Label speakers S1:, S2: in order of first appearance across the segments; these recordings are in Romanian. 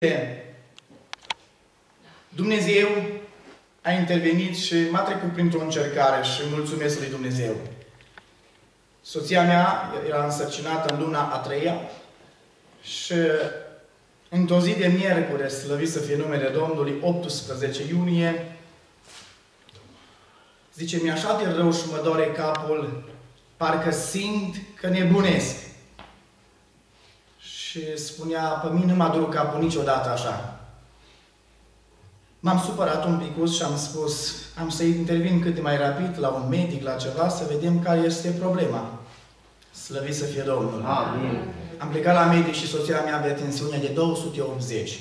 S1: Dumnezeu a intervenit și m-a trecut printr-o încercare și mulțumesc lui Dumnezeu. Soția mea era însărcinată în luna a 3-a și într-o zi de miercuri, slăvit să fie numele Domnului, 18 iunie, zice, mi-e așa de rău și mă doare capul, parcă simt că nebunesc. Și spunea, pe mine nu m-a durut capul niciodată așa. M-am supărat un pic și am spus, am să intervin cât de mai rapid la un medic, la ceva, să vedem care este problema. Slăvit să fie Domnul.
S2: Amin.
S1: Am plecat la medic și soția mea avea tensiunea de 280.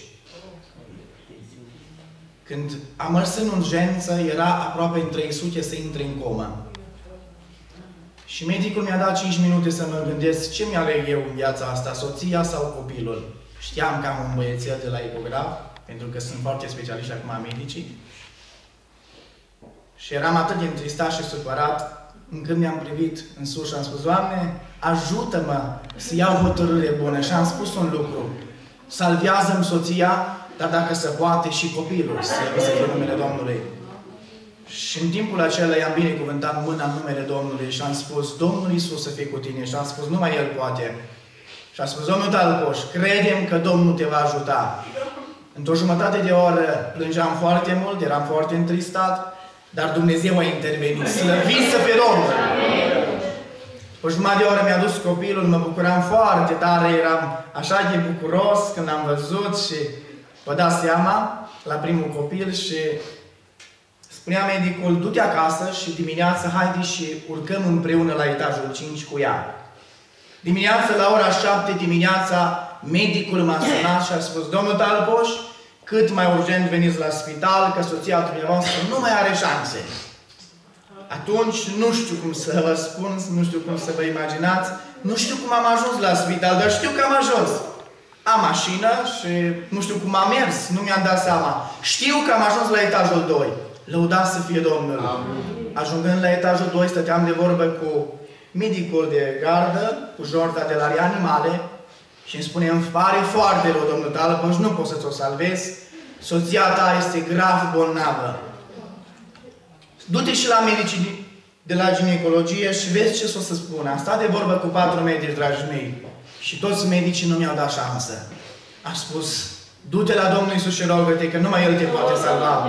S1: Când am mers în urgență, era aproape în 300 să intre în comă. Și medicul mi-a dat 5 minute să mă gândesc ce mi-aleg eu în viața asta, soția sau copilul. Știam că am un băiețel de la ecograf, pentru că sunt foarte specialiști acum medicii. Și eram atât de întristat și supărat, încât mi-am privit în sus și am spus, Doamne, ajută-mă să iau hotărâre bună. Și am spus un lucru, salvează-mi soția, dar dacă se poate și copilul, să fie numele Domnului. Și în timpul acela i-am binecuvântat mâna în numele Domnului și am spus, Domnul Iisus să fie cu tine. Și am spus, numai El poate. Și am spus, Domnul Talpoș, credem că Domnul te va ajuta. Într-o jumătate de oră plângeam foarte mult, eram foarte întristat, dar Dumnezeu a intervenit. Slăvit să fie Domnul! O jumătate de oră mi-a dus copilul, mă bucuram foarte tare, eram așa de bucuros când am văzut și vă dați seama, la primul copil și spunea medicul, du-te acasă și dimineața haide și urcăm împreună la etajul 5 cu ea. Dimineața, la ora 7 dimineața, medicul m-a sunat și a spus, Domnul Talpoș, cât mai urgent veniți la spital, că soția dumneavoastră nu mai are șanse. Atunci, nu știu cum să vă spun, nu știu cum să vă imaginați, nu știu cum am ajuns la spital, dar știu că am ajuns. Am mașină și nu știu cum am mers, nu mi-am dat seama. Știu că am ajuns la etajul 2. Lăudați să fie Domnul. Amin. Ajungând la etajul 2, stăteam de vorbă cu medicul de gardă, cu Jorda de la Reanimale, și îmi spune, îmi pare foarte rău, Domnul Talpoș, nu pot să-ți o salvezi, soția ta este grav bolnavă. Du-te și la medicii de la ginecologie și vezi ce s-o să spună. Am stat de vorbă cu 4 medici, dragii mei, și toți medicii nu mi-au dat șansă. Am spus, du-te la Domnul Iisus și rogă-te, că numai El te poate salva.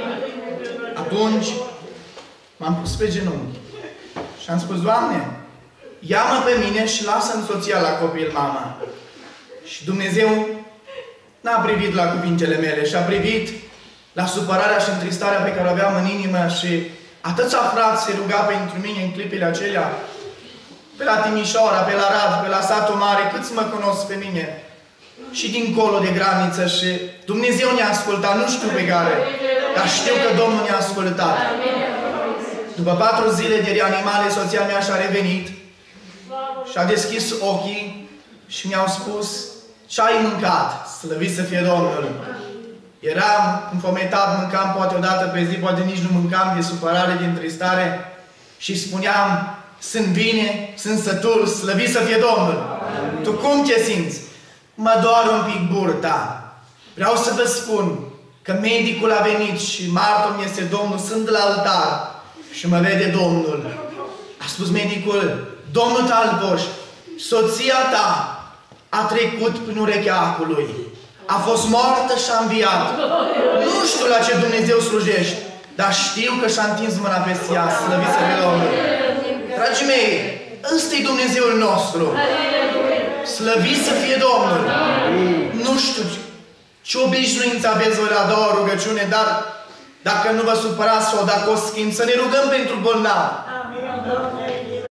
S1: Atunci m-am pus pe genunchi și am spus, Doamne, ia-mă pe mine și lasă-mi soția la copil, mama. Și Dumnezeu n-a privit la cuvintele mele și a privit la supărarea și întristarea pe care o aveam în inimă și atâția frați se ruga pentru mine în clipele acelea, pe la Timișoara, pe la Rad, pe la Satul Mare, câți mă cunosc pe mine și dincolo de graniță și Dumnezeu ne-a ascultat, nu știu pe care, dar știu că Domnul ne-a ascultat. După 4 zile de reanimare, soția mea și-a revenit și a deschis ochii și mi-au spus, ce ai mâncat? Slăvit să fie Domnul! Eram înfometat, mâncam poate o dată pe zi, poate nici nu mâncam de supărare, de întristare și spuneam, sunt bine, sunt sătul, slăvit să fie Domnul! Amin. Tu cum te simți? Mă doare un pic burta. Vreau să vă spun că medicul a venit și martorul este Domnul, sunt la altar și mă vede Domnul. A spus medicul, Domnul Talpoș, soția ta a trecut prin urechea acului. A fost moartă și a înviat. Nu știu la ce Dumnezeu slujești, dar știu că și-a întins mâna peste ea, slăvit să fie Domnul. Dragii mei, ăsta e Dumnezeul nostru. Slăvit să fie Domnul. Nu știu ce obișnuință aveți voi la 2 rugăciune, dar dacă nu vă supărați sau dacă o schimb, să ne rugăm pentru bolnavi.